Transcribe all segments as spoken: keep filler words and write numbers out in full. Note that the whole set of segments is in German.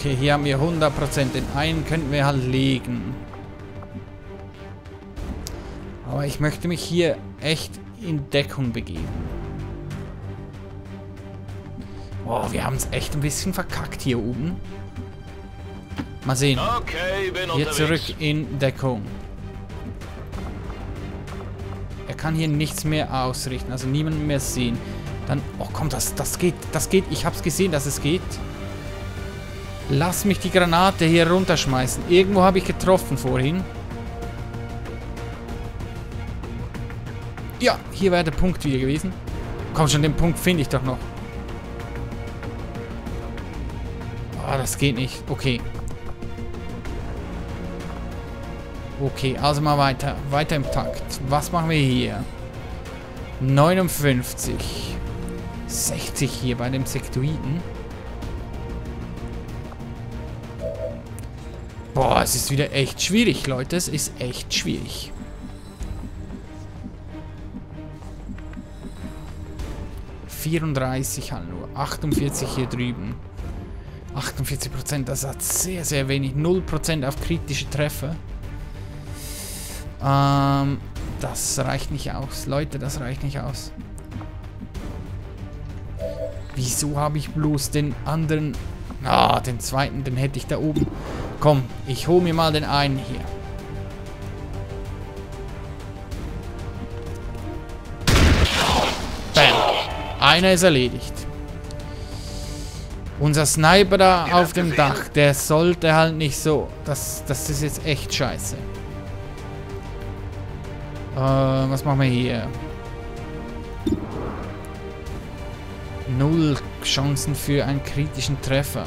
Okay, hier haben wir hundert Prozent. Den einen könnten wir halt legen. Aber ich möchte mich hier echt in Deckung begeben. Boah, wir haben es echt ein bisschen verkackt hier oben. Mal sehen. Okay, bin Hier unterwegs. zurück in Deckung. Er kann hier nichts mehr ausrichten, also niemanden mehr sehen. Dann, oh komm, das, das geht, das geht. Ich hab's gesehen, dass es geht. Lass mich die Granate hier runterschmeißen. Irgendwo habe ich getroffen vorhin. Ja, hier wäre der Punkt wieder gewesen. Komm schon, den Punkt finde ich doch noch. Ah, das geht nicht. Okay. Okay, also mal weiter. Weiter im Takt. Was machen wir hier? neunundfünfzig. sechzig hier bei dem Sektoiden. Boah, es ist wieder echt schwierig, Leute. Es ist echt schwierig. vierunddreißig halt nur. achtundvierzig hier drüben. achtundvierzig Prozent, das hat sehr, sehr wenig. null Prozent auf kritische Treffer. Ähm, das reicht nicht aus. Leute, das reicht nicht aus. Wieso habe ich bloß den anderen... Ah, den zweiten, den hätte ich da oben. Komm, ich hole mir mal den einen hier. Bam. Einer ist erledigt. Unser Sniper da auf dem Dach, der sollte halt nicht so... Das, das ist jetzt echt scheiße. Äh, was machen wir hier? Null Chancen für einen kritischen Treffer.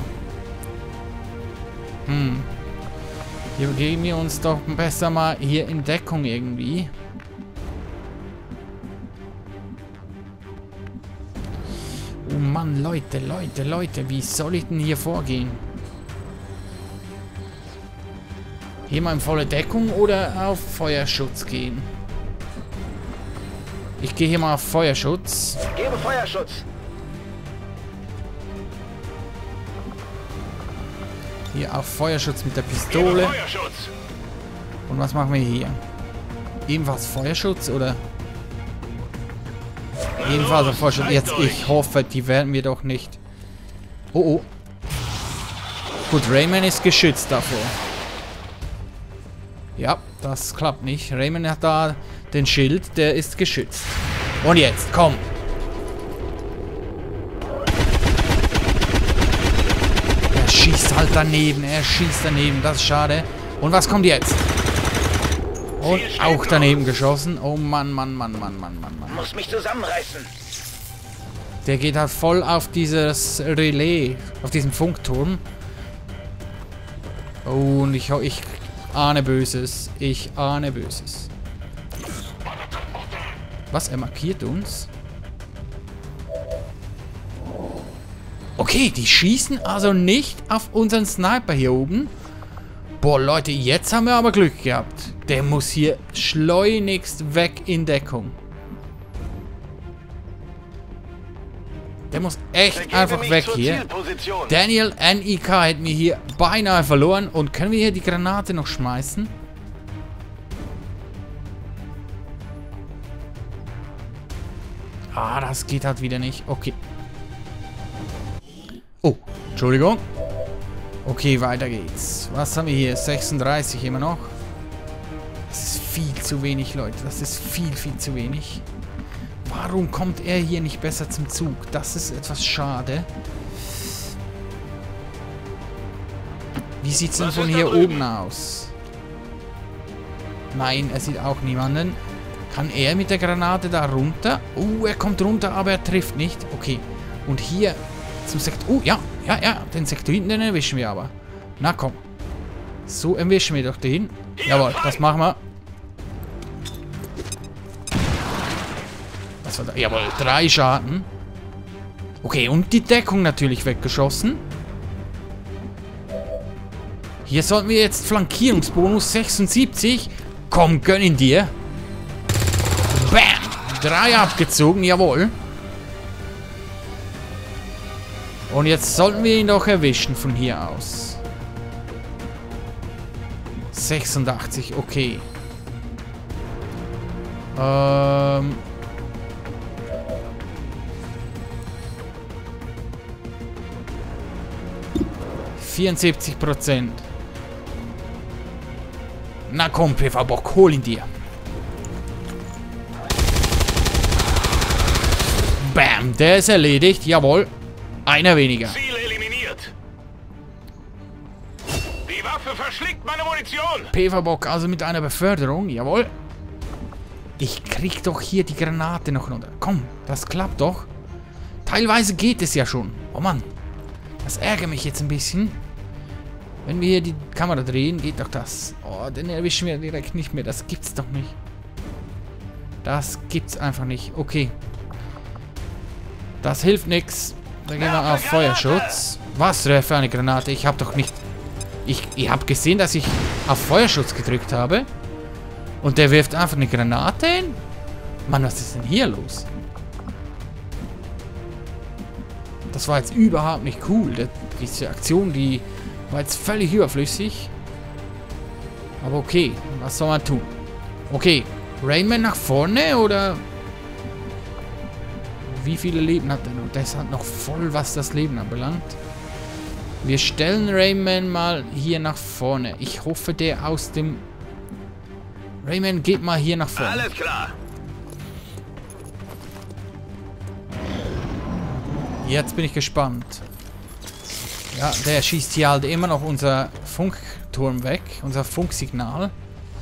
Hm. Hier geben wir uns doch besser mal hier in Deckung irgendwie. Oh Mann, Leute, Leute, Leute, wie soll ich denn hier vorgehen? Hier mal in volle Deckung oder auf Feuerschutz gehen? Ich gehe hier mal auf Feuerschutz. Gebe Feuerschutz. Hier auf Feuerschutz mit der Pistole. Feuerschutz. Und was machen wir hier? Ebenfalls Feuerschutz oder? Jedenfalls auf Feuerschutz. Jetzt, ich hoffe, die werden wir doch nicht. Oh, oh. Gut, Rayman ist geschützt davor. Ja, das klappt nicht. Rayman hat da den Schild, der ist geschützt. Und jetzt, komm. Er schießt halt daneben, er schießt daneben, das ist schade. Und was kommt jetzt? Und auch daneben geschossen. Oh Mann, Mann, Mann, Mann, Mann, Mann, Mann. Muss mich zusammenreißen. Der geht halt voll auf dieses Relais, auf diesen Funkturm. Oh, und ich, ich ahne Böses. Ich ahne Böses. Was? Er markiert uns? Okay, die schießen also nicht auf unseren Sniper hier oben. Boah, Leute, jetzt haben wir aber Glück gehabt. Der muss hier schleunigst weg in Deckung. Der muss echt einfach weg hier. Daniel N I K hätten wir hier beinahe verloren. Und können wir hier die Granate noch schmeißen? Ah, das geht halt wieder nicht. Okay. Oh, Entschuldigung. Okay, weiter geht's. Was haben wir hier? sechsunddreißig immer noch. Das ist viel zu wenig, Leute. Das ist viel, viel zu wenig. Warum kommt er hier nicht besser zum Zug? Das ist etwas schade. Wie sieht es denn von hier oben aus? Nein, er sieht auch niemanden. Kann er mit der Granate da runter? Oh, er kommt runter, aber er trifft nicht. Okay. Und hier zum Sektor... Oh, ja, ja, ja. Den Sektoiden, den erwischen wir aber. Na komm. So erwischen wir doch den. Jawohl, das machen wir. Das war da. Jawohl, drei Schaden. Okay, und die Deckung natürlich weggeschossen. Hier sollten wir jetzt Flankierungsbonus sechsundsiebzig. Komm, gönn ihn dir. Bam! Drei abgezogen, jawohl. Und jetzt sollten wir ihn doch erwischen von hier aus. sechsundachtzig, okay. Ähm... vierundsiebzig Prozent. Na komm, P V-Bock, hol ihn dir. Bam, der ist erledigt. Jawohl. Einer weniger. Ziel eliminiert. Die Waffe verschlingt meine Munition. P V-Bock, also mit einer Beförderung. Jawohl. Ich krieg doch hier die Granate noch runter. Komm, das klappt doch. Teilweise geht es ja schon. Oh Mann. Das ärgert mich jetzt ein bisschen. Wenn wir hier die Kamera drehen, geht doch das. Oh, den erwischen wir direkt nicht mehr. Das gibt's doch nicht. Das gibt's einfach nicht. Okay. Das hilft nichts. Da gehen wir auf Feuerschutz. Was für eine Granate? Ich habe doch nicht... Ich, ich habe gesehen, dass ich auf Feuerschutz gedrückt habe. Und der wirft einfach eine Granate hin? Mann, was ist denn hier los? Das war jetzt überhaupt nicht cool. Das, diese Aktion, die war jetzt völlig überflüssig. Aber okay, was soll man tun? Okay, Rainman nach vorne oder... Wie viele Leben hat er noch? Das hat noch voll, was das Leben anbelangt. Wir stellen Rainman mal hier nach vorne. Ich hoffe, der aus dem... Rainman, geht mal hier nach vorne. Alles klar. Jetzt bin ich gespannt. Ja, der schießt hier halt immer noch unser Funkturm weg. Unser Funksignal.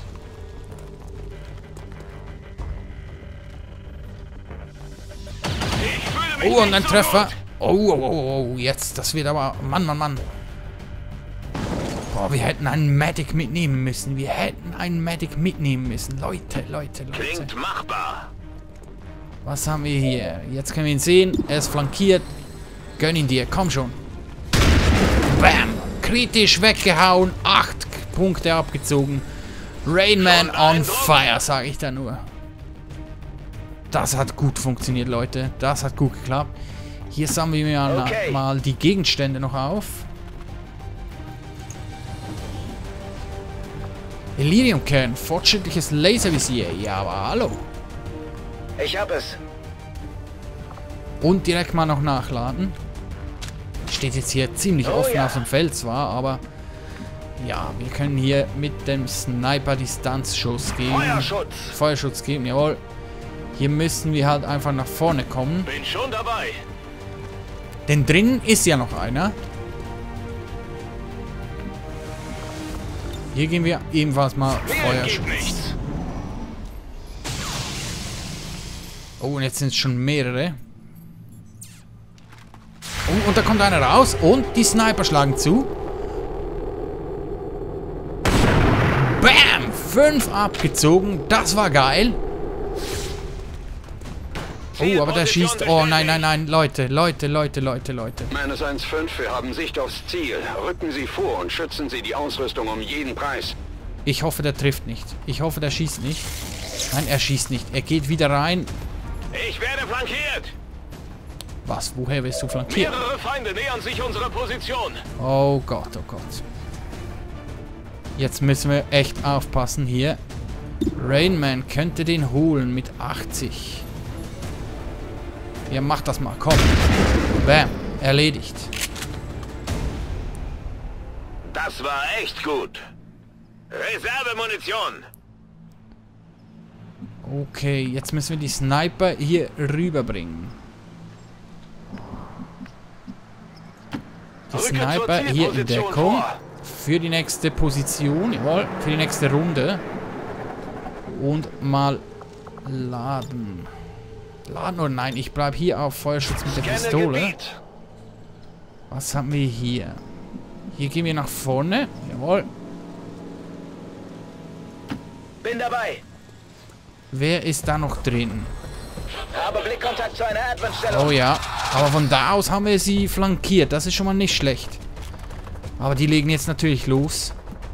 Oh, und ein Treffer. Oh, oh, oh, oh, jetzt. Das wird aber... Mann, Mann, Mann. Boah, wir hätten einen Medic mitnehmen müssen. Wir hätten einen Medic mitnehmen müssen. Leute, Leute, Leute. Klingt machbar. Was haben wir hier? Jetzt können wir ihn sehen. Er ist flankiert. Gönn ihn dir. Komm schon. Bam. Kritisch weggehauen. Acht Punkte abgezogen. Rainman on fire, sage ich da nur. Das hat gut funktioniert, Leute. Das hat gut geklappt. Hier sammeln wir mal, Okay. mal die Gegenstände noch auf. Elyrium-Kern. Fortschrittliches Laservisier. Ja, aber hallo. Ich hab es. Und direkt mal noch nachladen. Steht jetzt hier ziemlich Oh, offen ja. auf dem Feld zwar, aber... Ja, wir können hier mit dem Sniper Distanzschuss geben. Feuerschutz. Feuerschutz geben, jawohl. Hier müssen wir halt einfach nach vorne kommen. Bin schon dabei. Denn drinnen ist ja noch einer. Hier gehen wir ebenfalls mal Mehr geht Feuerschutz. nichts. Oh, und jetzt sind es schon mehrere. Oh, und da kommt einer raus. Und die Sniper schlagen zu. Bam! Fünf abgezogen. Das war geil. Oh, aber der schießt... Oh, nein, nein, nein. Leute, Leute, Leute, Leute, Leute. Meines eins fünf, wir haben Sicht aufs Ziel. Rücken Sie vor und schützen Sie die Ausrüstung um jeden Preis. Ich hoffe, der trifft nicht. Ich hoffe, der schießt nicht. Nein, er schießt nicht. Er geht wieder rein. Ich werde flankiert. Was? Woher wirst du flankiert? Mehrere Feinde nähern sich unserer Position. Oh Gott, oh Gott. Jetzt müssen wir echt aufpassen hier. Rainman könnte den holen mit achtzig. Ja, mach das mal, komm. Bam, erledigt. Das war echt gut. Reservemunition. Okay, jetzt müssen wir die Sniper hier rüberbringen. Die Rücke zur Sniper hier in Zielposition Deckung. vor. Für die nächste Position, jawohl, für die nächste Runde. Und mal laden. Laden oder nein, ich bleibe hier auf Feuerschutz mit der Scanne Pistole. Gebiet. Was haben wir hier? Hier gehen wir nach vorne. Jawohl. Bin dabei. Wer ist da noch drin? Habe Blickkontakt zu einer Adventstellung. Oh ja. Aber von da aus haben wir sie flankiert. Das ist schon mal nicht schlecht. Aber die legen jetzt natürlich los.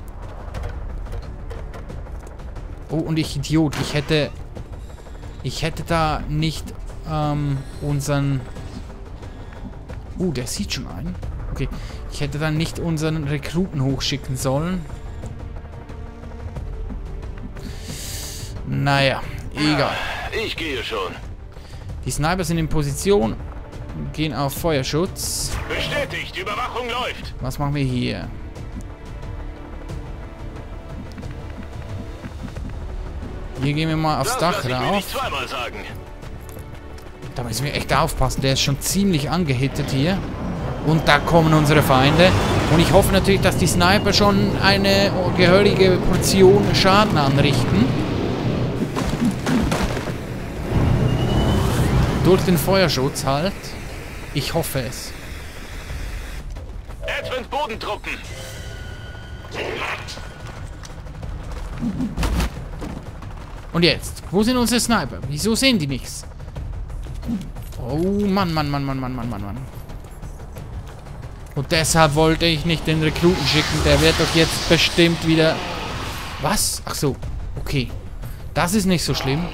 Oh, und ich Idiot. Ich hätte... Ich hätte da nicht ähm, unseren Uh, der sieht schon einen. Okay, ich hätte dann nicht unseren Rekruten hochschicken sollen. Naja, egal. Ich gehe schon. Die Sniper sind in Position. Gehen auf Feuerschutz. Bestätigt, Überwachung läuft. Was machen wir hier? Hier gehen wir mal aufs Das Dach lass ich mir rauf. nicht zweimal sagen. Da müssen wir echt aufpassen. Der ist schon ziemlich angehittet hier. Und da kommen unsere Feinde. Und ich hoffe natürlich, dass die Sniper schon eine gehörige Portion Schaden anrichten. Durch den Feuerschutz halt. Ich hoffe es. Advent Bodentruppen. Und jetzt? Wo sind unsere Sniper? Wieso sehen die nichts? Oh Mann, Mann, Mann, Mann, Mann, Mann, Mann, Mann. Und deshalb wollte ich nicht den Rekruten schicken. Der wird doch jetzt bestimmt wieder... Was? Ach so. Okay. Das ist nicht so schlimm.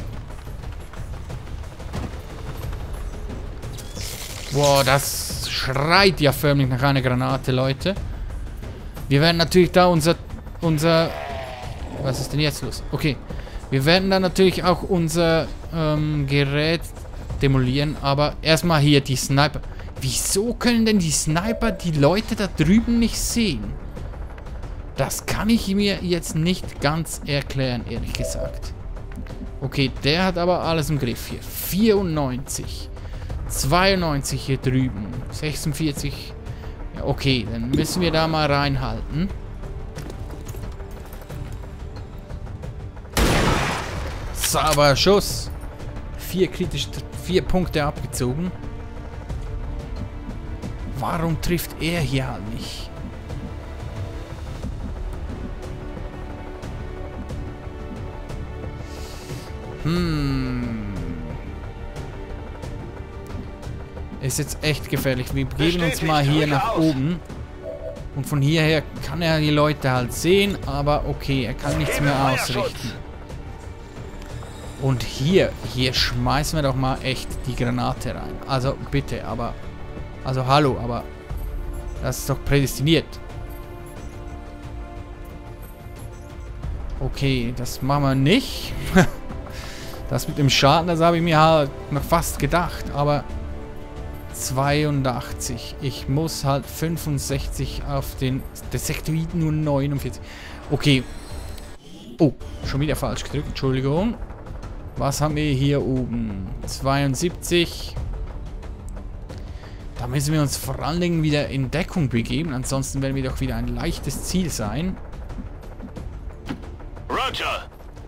Boah, das schreit ja förmlich nach einer Granate, Leute. Wir werden natürlich da unser... Unser... Was ist denn jetzt los? Okay. Wir werden dann natürlich auch unser ähm, Gerät demolieren. Aber erstmal hier die Sniper. Wieso können denn die Sniper die Leute da drüben nicht sehen? Das kann ich mir jetzt nicht ganz erklären, ehrlich gesagt. Okay, der hat aber alles im Griff hier. vierundneunzig. zweiundneunzig hier drüben. sechsundvierzig. Ja, okay, dann müssen wir da mal reinhalten. Sauber Schuss. Vier kritisch, vier Punkte abgezogen. Warum trifft er hier halt nicht? Hm. Ist jetzt echt gefährlich. Wir begeben uns mal hier nach oben. Und von hierher kann er die Leute halt sehen, aber okay, er kann nichts mehr ausrichten. Und hier, hier schmeißen wir doch mal echt die Granate rein. Also bitte, aber... Also hallo, aber... Das ist doch prädestiniert. Okay, das machen wir nicht. Das mit dem Schaden, das habe ich mir halt noch fast gedacht, aber... zweiundachtzig. Ich muss halt fünfundsechzig auf den... Der Sektoid nur neunundvierzig. Okay. Oh, schon wieder falsch gedrückt. Entschuldigung. Was haben wir hier oben? zweiundsiebzig. Da müssen wir uns vor allen Dingen wieder in Deckung begeben. Ansonsten werden wir doch wieder ein leichtes Ziel sein. Roger.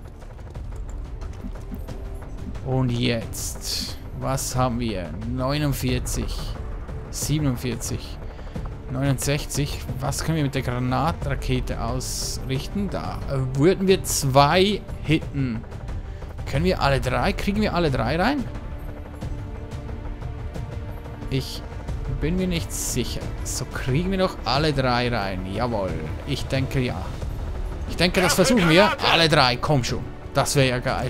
Und jetzt... Was haben wir? neunundvierzig. siebenundvierzig. neunundsechzig. Was können wir mit der Granatrakete ausrichten? Da äh, würden wir zwei hitten. Können wir alle drei? Kriegen wir alle drei rein? Ich bin mir nicht sicher. So kriegen wir doch alle drei rein. Jawohl. Ich denke ja. Ich denke, das versuchen wir. Alle drei. Komm schon. Das wäre ja geil.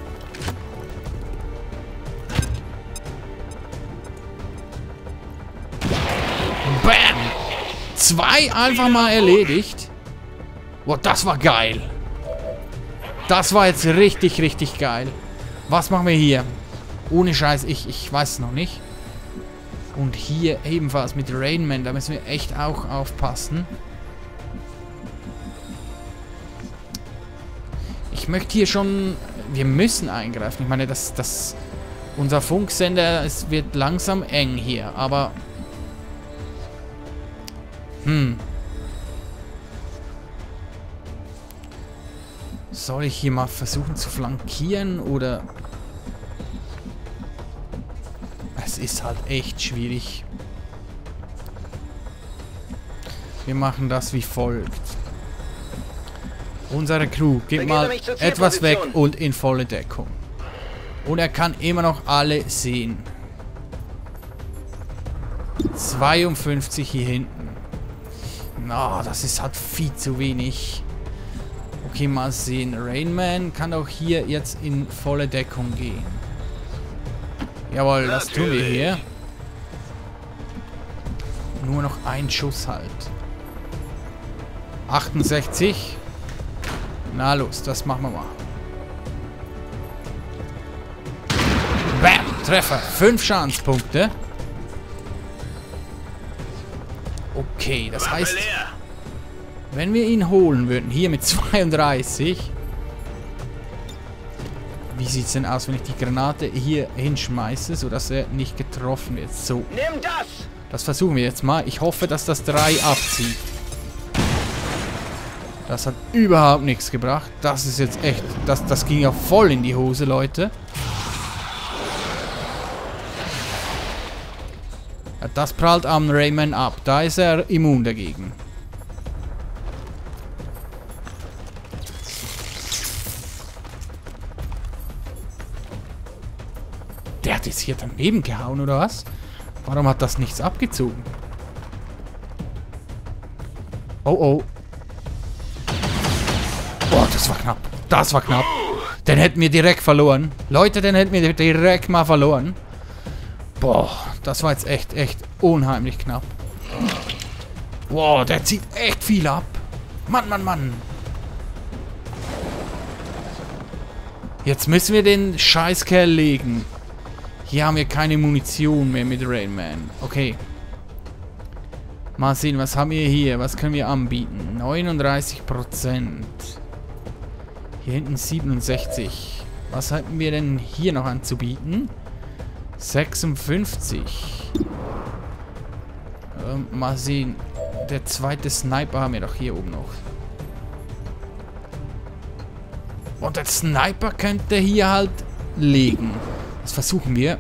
Bam! Zwei einfach mal erledigt. Boah, das war geil. Das war jetzt richtig, richtig geil. Was machen wir hier? Ohne Scheiß, ich, ich weiß es noch nicht. Und hier ebenfalls mit Rainman, da müssen wir echt auch aufpassen. Ich möchte hier schon... Wir müssen eingreifen. Ich meine, das, das, unser Funksender, es wird langsam eng hier, aber... Hm. Soll ich hier mal versuchen zu flankieren oder... Es ist halt echt schwierig. Wir machen das wie folgt. Unsere Crew geht mal etwas weg und in volle Deckung. Und er kann immer noch alle sehen. zweiundfünfzig hier hinten. Na, das ist halt viel zu wenig. Okay, mal sehen. Rainman kann auch hier jetzt in volle Deckung gehen. Jawohl, das tun wir hier. Nur noch ein Schuss halt. achtundsechzig. Na los, das machen wir mal. Bam! Treffer. Fünf Schadenspunkte. Okay, das Waffe heißt, leer. wenn wir ihn holen würden, hier mit zweiunddreißig. Wie sieht es denn aus, wenn ich die Granate hier hinschmeiße, sodass er nicht getroffen wird? So. Nimm das! Das versuchen wir jetzt mal. Ich hoffe, dass das drei abzieht. Das hat überhaupt nichts gebracht. Das ist jetzt echt... Das, das ging ja voll in die Hose, Leute. Ja, das prallt am Rayman ab. Da ist er immun dagegen. Der hat jetzt hier daneben gehauen, oder was? Warum hat das nichts abgezogen? Oh, oh. Boah, das war knapp. Das war knapp. Den hätten wir direkt verloren. Leute, den hätten wir direkt mal verloren. Boah, das war jetzt echt, echt unheimlich knapp. Boah, der zieht echt viel ab. Mann, Mann, Mann. Jetzt müssen wir den Scheißkerl legen. Hier haben wir keine Munition mehr mit Rayman. Okay. Mal sehen, was haben wir hier? Was können wir anbieten? neununddreißig Prozent. Hier hinten siebenundsechzig. Was hätten wir denn hier noch anzubieten? sechsundfünfzig. Ähm, mal sehen. Der zweite Sniper haben wir doch hier oben noch. Und der Sniper könnte hier halt legen. Das versuchen wir.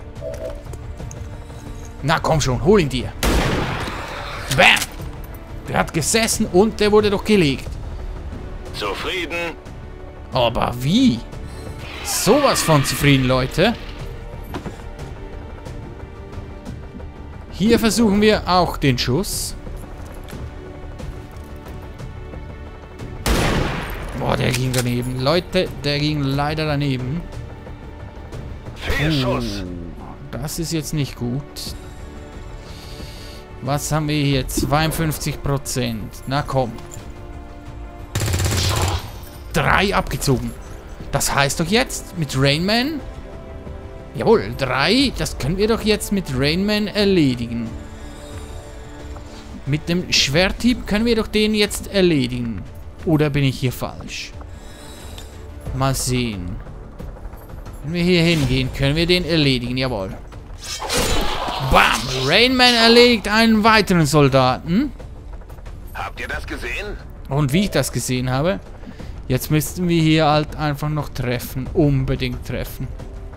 Na komm schon, hol ihn dir. Bam! Der hat gesessen und der wurde doch gelegt. Zufrieden? Aber wie? Sowas von zufrieden, Leute. Hier versuchen wir auch den Schuss. Boah, der ging daneben. Leute, der ging leider daneben. Fehlschuss. Oh, das ist jetzt nicht gut. Was haben wir hier? zweiundfünfzig Prozent. Na komm. Drei abgezogen. Das heißt doch jetzt mit Rayman... Jawohl, drei. Das können wir doch jetzt mit Rayman erledigen. Mit dem Schwerthieb können wir doch den jetzt erledigen. Oder bin ich hier falsch? Mal sehen. Wenn wir hier hingehen, können wir den erledigen. Jawohl. Bam! Rayman erledigt einen weiteren Soldaten. Habt ihr das gesehen? Und wie ich das gesehen habe, jetzt müssten wir hier halt einfach noch treffen. Unbedingt treffen.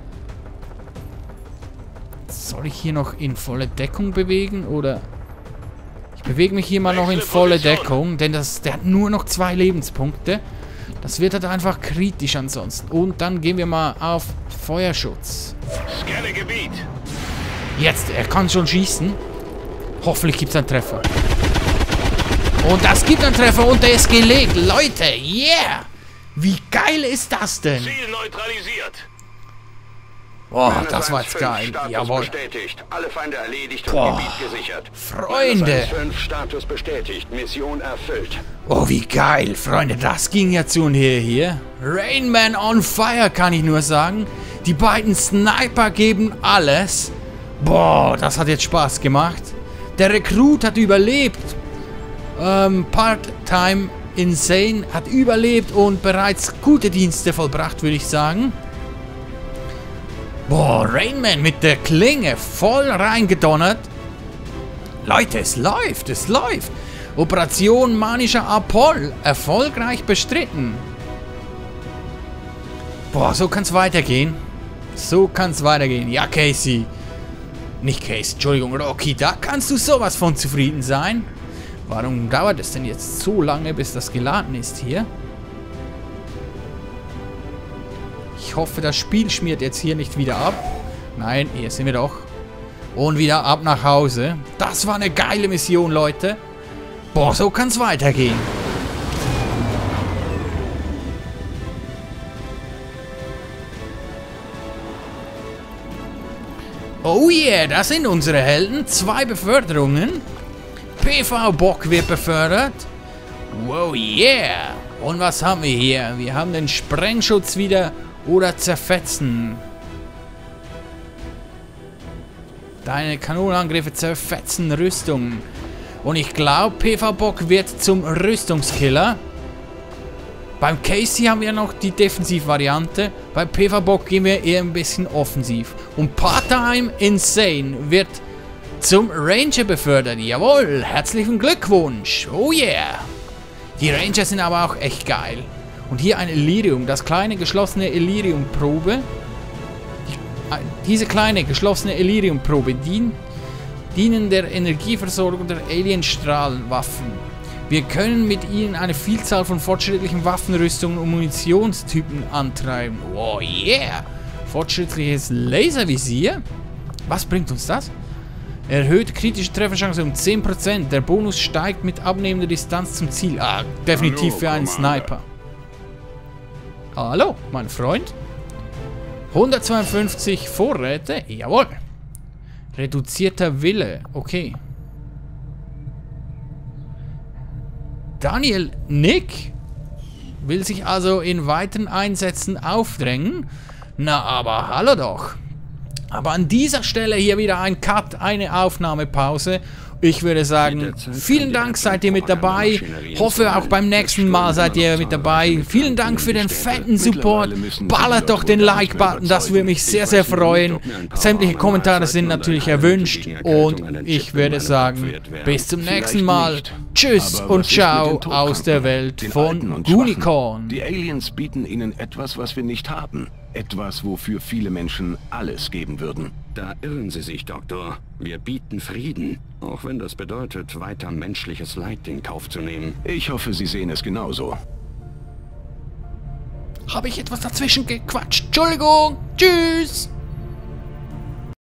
Soll ich hier noch in volle Deckung bewegen? Oder... Ich bewege mich hier mal noch in volle Deckung. Denn das, der hat nur noch zwei Lebenspunkte. Das wird halt einfach kritisch ansonsten. Und dann gehen wir mal auf Feuerschutz. Scanne Gebiet. Jetzt, er kann schon schießen. Hoffentlich gibt es einen Treffer. Und das gibt einen Treffer und der ist gelegt. Leute, yeah! Wie geil ist das denn? Ziel neutralisiert. Boah, das war jetzt geil. Status Jawohl. bestätigt. Alle Feinde erledigt Boah. und Gebiet gesichert. Freunde. fünf Status bestätigt. Mission erfüllt. Oh, wie geil. Freunde, das ging ja zu und her hier. Rayman on fire, kann ich nur sagen. Die beiden Sniper geben alles. Boah, das hat jetzt Spaß gemacht. Der Rekrut hat überlebt. Ähm, Part-Time Insane hat überlebt und bereits gute Dienste vollbracht, würde ich sagen. Boah, Rayman mit der Klinge voll reingedonnert. Leute, es läuft, es läuft. Operation Manischer Apoll erfolgreich bestritten. Boah, so kann es weitergehen. So kann es weitergehen. Ja, Casey. Nicht Casey, Entschuldigung, Rocky. Da kannst du sowas von zufrieden sein. Warum dauert es denn jetzt so lange, bis das geladen ist hier? Ich hoffe, das Spiel schmiert jetzt hier nicht wieder ab. Nein, hier sind wir doch. Und wieder ab nach Hause. Das war eine geile Mission, Leute. Boah, so kann es weitergehen. Oh yeah, das sind unsere Helden. Zwei Beförderungen. P V-Bock wird befördert. Wow, yeah. Und was haben wir hier? Wir haben den Sprengschutz wieder oder zerfetzen. Deine Kanonenangriffe zerfetzen Rüstungen. Und ich glaube, P V-Bock wird zum Rüstungskiller. Beim Casey haben wir noch die Defensivvariante. Bei P V-Bock gehen wir eher ein bisschen offensiv. Und Part-Time Insane wird zum Ranger befördert. Jawohl, herzlichen Glückwunsch. Oh yeah. Die Ranger sind aber auch echt geil. Und hier ein Illyrium, das kleine geschlossene Illyrium-Probe. Die, diese kleine geschlossene Illyrium-Probe dient, dienen der Energieversorgung der Alien-Strahlenwaffen. Wir können mit ihnen eine Vielzahl von fortschrittlichen Waffenrüstungen und Munitionstypen antreiben. Oh yeah! Fortschrittliches Laservisier? Was bringt uns das? Erhöht kritische Trefferchance um zehn Prozent. Der Bonus steigt mit abnehmender Distanz zum Ziel. Ah, definitiv Hallo, für einen Sniper. Hallo, mein Freund. hundertzweiundfünfzig Vorräte. Jawohl. Reduzierter Wille. Okay. Daniel Nick will sich also in weiteren Einsätzen aufdrängen. Na, aber hallo doch. Aber an dieser Stelle hier wieder ein Cut, eine Aufnahmepause. Ich würde sagen, vielen Dank, seid ihr mit dabei. Hoffe, auch beim nächsten Mal seid ihr mit dabei. Vielen Dank für den fetten Support. Ballert doch den Like-Button, das würde mich sehr, sehr freuen. Sämtliche Kommentare sind natürlich erwünscht. Und ich würde sagen, bis zum nächsten Mal. Tschüss und ciao aus der Welt von Unicorn. Die Aliens bieten ihnen etwas, was wir nicht haben. Etwas, wofür viele Menschen alles geben würden. Da irren Sie sich, Doktor. Wir bieten Frieden. Auch wenn das bedeutet, weiter menschliches Leid in Kauf zu nehmen. Ich hoffe, Sie sehen es genauso. Habe ich etwas dazwischen gequatscht? Entschuldigung. Tschüss.